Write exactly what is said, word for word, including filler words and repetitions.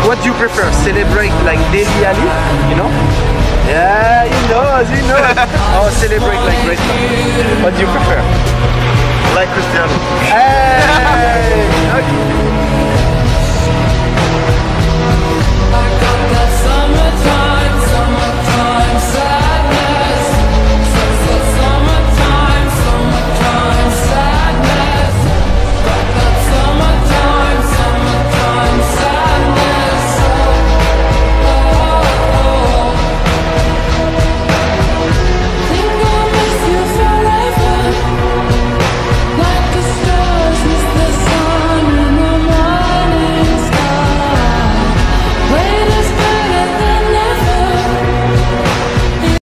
What do you prefer? Celebrate like Deli Ali, you know? Yeah, he knows, he knows. Or celebrate like great man. What do you prefer? Like Cristiano. Hey! Okay.